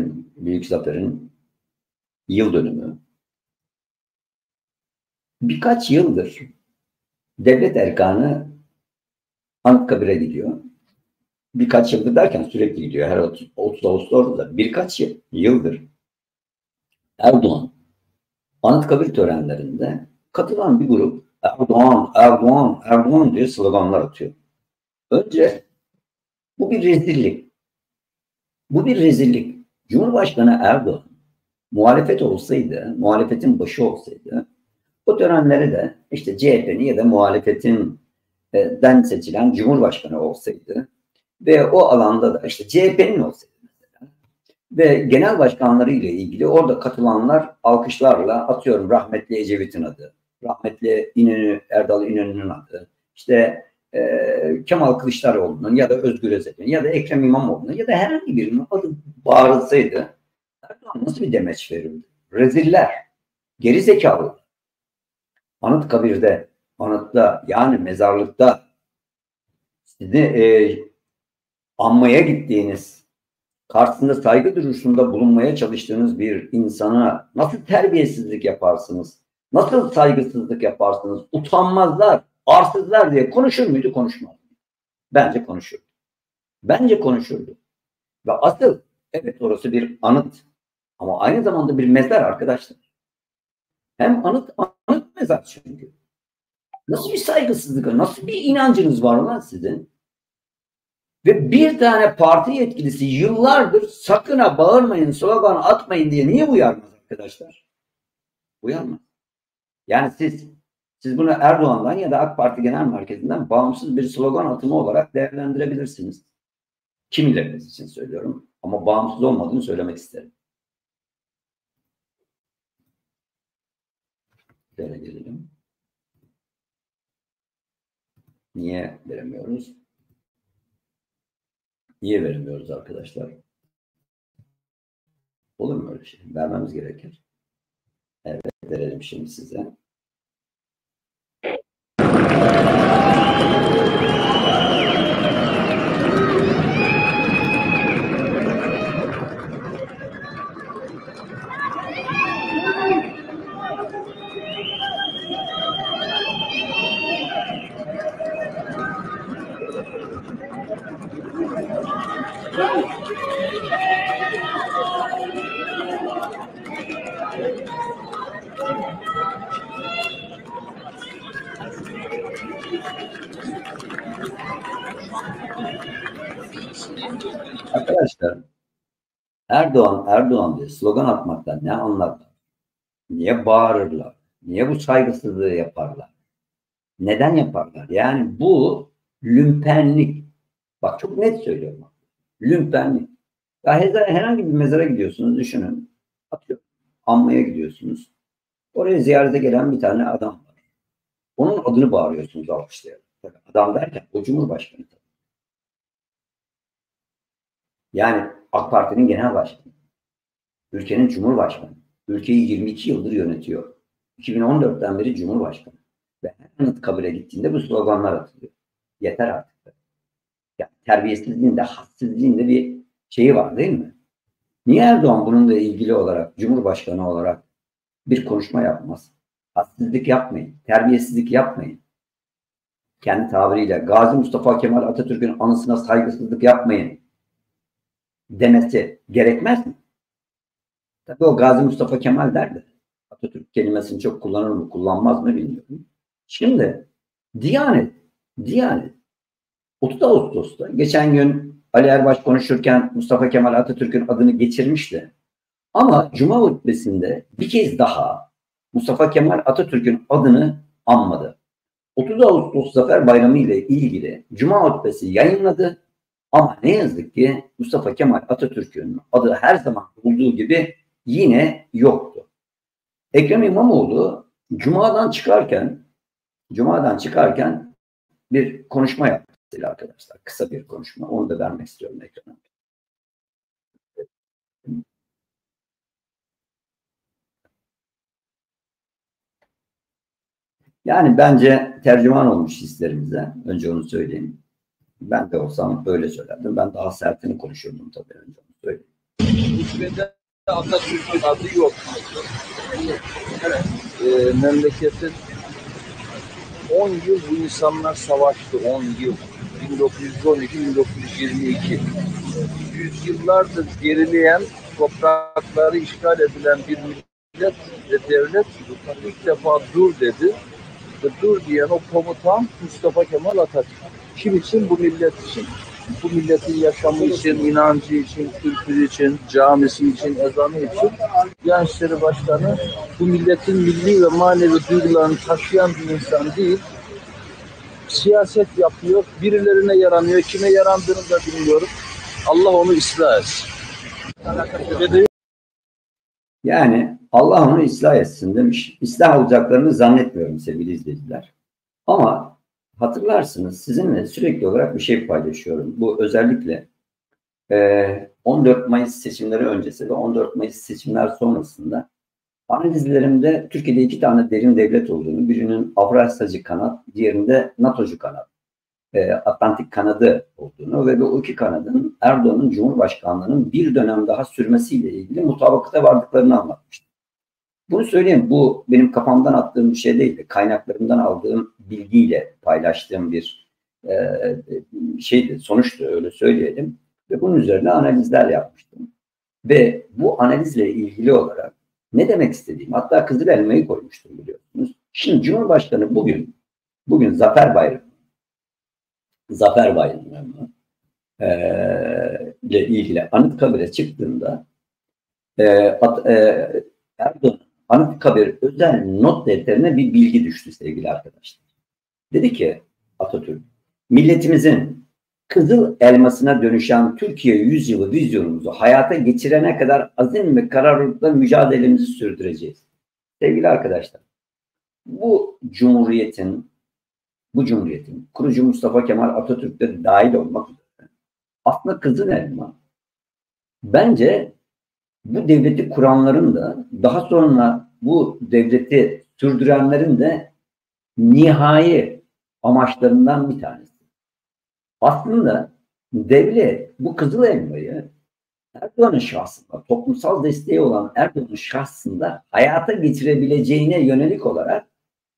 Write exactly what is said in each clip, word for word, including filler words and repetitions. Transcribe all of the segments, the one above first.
bugün Büyük Zafer'in yıl dönümü. Birkaç yıldır devlet erkanı Anıtkabir'e gidiyor. Birkaç yıldır derken sürekli gidiyor. Her otuz Ağustos'ta birkaç yıldır Erdoğan Anıtkabir törenlerinde katılan bir grup Erdoğan, Erdoğan, Erdoğan diye sloganlar atıyor. Önce bu bir rezillik. Bu bir rezillik. Cumhurbaşkanı Erdoğan muhalefet olsaydı, muhalefetin başı olsaydı o törenlere de işte C H P'nin ya da muhalefetin den seçilen Cumhurbaşkanı olsaydı ve o alanda da işte C H P'nin olsaydı mesela ve genel başkanları ile ilgili orada katılanlar alkışlarla atıyorum rahmetli Ecevit'in adı, rahmetli İnönü, Erdal İnönü'nün adı, işte e, Kemal Kılıçdaroğlu'nun ya da Özgür Özel'in ya da Ekrem İmamoğlu'nun ya da herhangi birinin adı bağırılsaydı Erdoğan nasıl bir demeç verirdi? Reziller, gerizekalılar. Anıtkabir'de, anıtta yani mezarlıkta sizi e, anmaya gittiğiniz, karşısında saygı duruşunda bulunmaya çalıştığınız bir insana nasıl terbiyesizlik yaparsınız? Nasıl saygısızlık yaparsınız? Utanmazlar, arsızlar diye konuşur muydu? Konuşmaz. Bence konuşurdu. Bence konuşurdu. Ve asıl evet orası bir anıt ama aynı zamanda bir mezar arkadaşlar. Hem anıt, anıt mezar çünkü. Nasıl bir saygısızlık, nasıl bir inancınız var lan sizin? Ve bir tane parti yetkilisi yıllardır sakın ha bağırmayın, slogan atmayın diye niye uyarmaz arkadaşlar? Uyarmaz. Yani siz siz bunu Erdoğan'dan ya da AK Parti Genel Merkezi'nden bağımsız bir slogan atımı olarak değerlendirebilirsiniz. Kimileriniz için söylüyorum ama bağımsız olmadığını söylemek isterim. Böyle gelelim. Niye veremiyoruz? Niye veremiyoruz arkadaşlar? Olur mu öyle şey? Vermemiz gerekir. Evet, verelim şimdi size. Arkadaşlar Erdoğan Erdoğan diye slogan atmaktan ne anlarlar? Niye bağırırlar? Niye bu saygısızlığı yaparlar? Neden yaparlar? Yani bu lümpenlik. Bak çok net söylüyorum. Lümpenlik. Ya herhangi bir mezara gidiyorsunuz düşünün. Atıyor. Anmaya gidiyorsunuz. Oraya ziyarete gelen bir tane adam var. Onun adını bağırıyorsunuz alkışlayarak. Adam derken o Cumhurbaşkanı. Yani AK Parti'nin genel başkanı. Ülkenin Cumhurbaşkanı. Ülkeyi yirmi iki yıldır yönetiyor. iki bin on dörtten beri Cumhurbaşkanı. Ve her Anıtkabir'e gittiğinde bu sloganlar atılıyor. Yeter artık. Yani terbiyesizliğin de hadsizliğin de bir şeyi var değil mi? Niye Erdoğan bununla ilgili olarak Cumhurbaşkanı olarak bir konuşma yapmaz? Hadsizlik yapmayın. Terbiyesizlik yapmayın. Kendi tabiriyle Gazi Mustafa Kemal Atatürk'ün anısına saygısızlık yapmayın demesi gerekmez mi? Tabii o Gazi Mustafa Kemal derdi. Atatürk kelimesini çok kullanır mı kullanmaz mı bilmiyorum. Şimdi Diyanet, Diyanet otuz Ağustos'ta geçen gün Ali Erbaş konuşurken Mustafa Kemal Atatürk'ün adını geçirmişti. Ama Cuma hutbesinde bir kez daha Mustafa Kemal Atatürk'ün adını anmadı. otuz Ağustos Zafer Bayramı ile ilgili Cuma hutbesi yayınladı. Ama ne yazık ki Mustafa Kemal Atatürk'ün adı her zaman olduğu gibi yine yoktu. Ekrem İmamoğlu Cuma'dan çıkarken Cuma'dan çıkarken bir konuşma yaptı arkadaşlar. Kısa bir konuşma. Onu da vermek istiyorum ekrana. Yani bence tercüman olmuş hislerimize. Önce onu söyleyeyim. Ben de olsam öyle söylerdim. Ben daha sertini konuşurdum tabii önce onu söyleyeyim. Türkiye'de Atatürk'ün adı yok. Evet. E, memleketin on yıl bu insanlar savaştı. on yıl. bin dokuz yüz on iki bin dokuz yüz yirmi iki. Yüzyıllardır gerileyen, toprakları işgal edilen bir millet ve devlet ilk defa dur dedi. Ve dur diyen o komutan Mustafa Kemal Atatürk. Kim için? Bu millet için. Bu milletin yaşamı için, inancı için, kültürü için, camisi için, ezanı için. Diyanet İşleri Başkanı bu milletin milli ve manevi duygularını taşıyan bir insan değil. Siyaset yapıyor, birilerine yaranıyor, kime yarandığını da bilmiyorum. Allah onu ıslah etsin. Yani Allah onu ıslah etsin demiş. İslah olacaklarını zannetmiyorum sevgili izleyiciler. Ama hatırlarsınız sizinle sürekli olarak bir şey paylaşıyorum. Bu özellikle on dört Mayıs seçimleri öncesi ve on dört Mayıs seçimler sonrasında analizlerimde Türkiye'de iki tane derin devlet olduğunu, birinin Avrasyacı kanat, diğerinde NATO'cu kanat, Atlantik kanadı olduğunu ve bu iki kanadın Erdoğan'ın Cumhurbaşkanlığının bir dönem daha sürmesiyle ilgili mutabakata vardıklarını anlatmıştım. Bunu söyleyeyim, bu benim kafamdan attığım bir şey değildi. Kaynaklarımdan aldığım bilgiyle paylaştığım bir e, şeydi, sonuçtu, öyle söyleyelim. Ve bunun üzerine analizler yapmıştım. Ve bu analizle ilgili olarak ne demek istediğim, hatta Kızıl Elma'yı koymuştum biliyorsunuz. Şimdi Cumhurbaşkanı bugün, bugün Zafer Bayramı, Zafer Bayramı e, ile ilgili Anıtkabir'e çıktığında e, at, e, Erdoğan Anıtkabir özel not defterine bir bilgi düştü sevgili arkadaşlar. Dedi ki Atatürk, milletimizin Kızıl Elmasına dönüşen Türkiye yüzyılı vizyonumuzu hayata geçirene kadar azim ve kararlılıkla mücadelemizi sürdüreceğiz. Sevgili arkadaşlar, bu cumhuriyetin bu cumhuriyetin kurucu Mustafa Kemal Atatürk'te dahil olmak üzere aslında Kızıl Elma bence bu devleti kuranların da daha sonra bu devleti sürdürenlerin de nihai amaçlarından bir tanesi. Aslında devlet bu Kızıl Elmayı Erdoğan'ın şahsında, toplumsal desteği olan Erdoğan'ın şahsında hayata geçirebileceğine yönelik olarak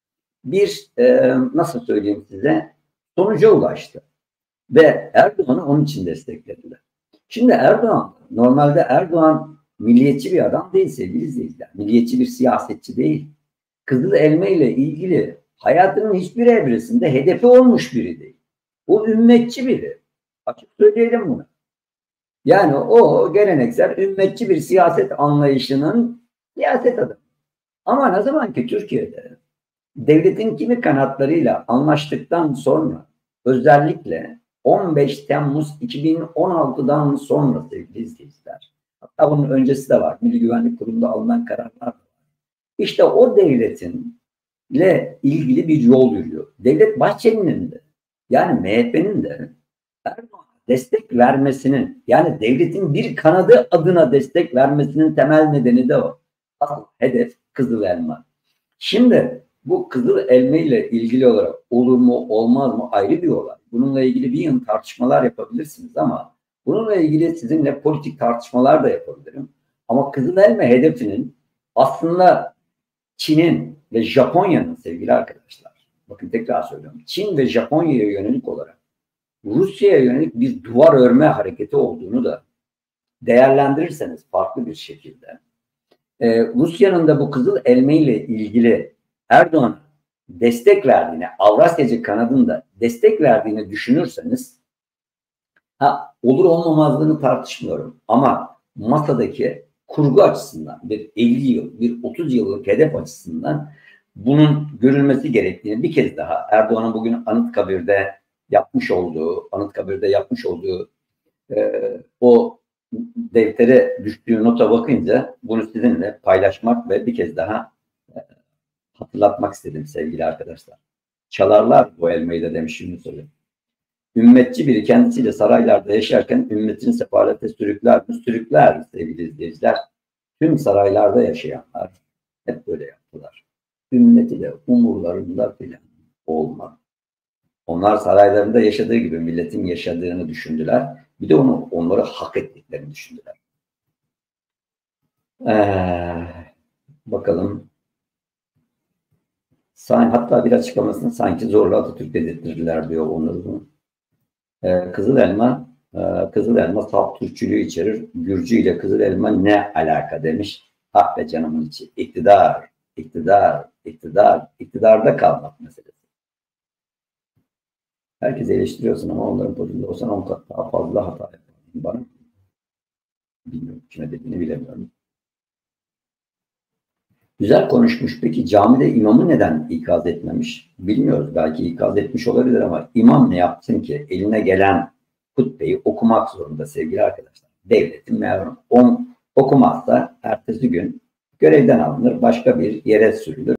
bir e, nasıl söyleyeyim size sonuca ulaştı. Ve Erdoğan'ı onun için desteklediler. Şimdi Erdoğan, normalde Erdoğan milliyetçi bir adam değil sevgili izleyiciler. Milliyetçi bir siyasetçi değil. Kızıl Elma ile ilgili hayatının hiçbir evresinde hedefi olmuş biri değil. O ümmetçi biri. Açık söyleyelim bunu. Yani o geleneksel ümmetçi bir siyaset anlayışının siyaset adamı. Ama ne zaman ki Türkiye'de devletin kimi kanatlarıyla anlaştıktan sonra özellikle on beş Temmuz iki bin on altıdan sonra sevgili izleyiciler, hatta bunun öncesi de var. Milli Güvenlik Kurulu'nda alınan kararlar var. İşte o devletin ile ilgili bir yol yürüyor. Devlet Bahçeli'nin de yani M H P'nin de Erdoğan'a destek vermesinin yani devletin bir kanadı adına destek vermesinin temel nedeni de o. Asıl hedef Kızıl Elma. Şimdi bu Kızıl Elma ile ilgili olarak olur mu olmaz mı ayrı bir olay. Bununla ilgili bir yıl tartışmalar yapabilirsiniz ama bununla ilgili sizinle politik tartışmalar da yapabilirim. Ama Kızıl Elma hedefinin aslında Çin'in ve Japonya'nın sevgili arkadaşlar, bakın tekrar söylüyorum, Çin ve Japonya'ya yönelik olarak Rusya'ya yönelik bir duvar örme hareketi olduğunu da değerlendirirseniz farklı bir şekilde Ee, Rusya'nın da bu Kızıl Elma ile ilgili Erdoğan'a destek verdiğini, Avrasyacı kanadında destek verdiğini düşünürseniz ha, olur olmamazlığını tartışmıyorum ama masadaki kurgu açısından bir elli yıl, bir otuz yıllık hedef açısından bunun görülmesi gerektiğini bir kez daha Erdoğan'ın bugün Anıtkabir'de yapmış olduğu, Anıtkabir'de yapmış olduğu e, o deftere düştüğü nota bakınca bunu sizinle paylaşmak ve bir kez daha e, hatırlatmak istedim sevgili arkadaşlar. Çalarlar bu elmayı da demiş şimdi söyleyeyim. Ümmetçi biri kendisiyle saraylarda yaşarken ümmetini sefalete sürükler mi? Sürükler sevgili izleyiciler. Tüm saraylarda yaşayanlar hep böyle yaptılar. Ümmeti de umurlarında filan olmadı. Onlar saraylarında yaşadığı gibi milletin yaşadığını düşündüler. Bir de onu onları hak ettiklerini düşündüler. Ee, bakalım. Hatta bir açıklamasını sanki zorla Atatürk dedirttirdiler diyor Onur. Ee, Kızıl elma e, Kızıl elma salt Türkçülüğü içerir. Gürcü ile Kızıl elma ne alaka demiş. Ah be canımın içi. İktidar, iktidar, iktidar, iktidarda kalmak meselesi. Herkesi eleştiriyorsun ama onların pozisyonunda olsan on kat daha fazla hata yapardın. Bana bilmiyorum. Kime dediğini bilemiyorum. Güzel konuşmuş. Peki camide imamı neden ikaz etmemiş? Bilmiyoruz. Belki ikaz etmiş olabilir ama imam ne yapsın ki? Eline gelen hutbeyi okumak zorunda sevgili arkadaşlar. Devletin memuru. On, okumazsa ertesi gün görevden alınır, başka bir yere sürülür.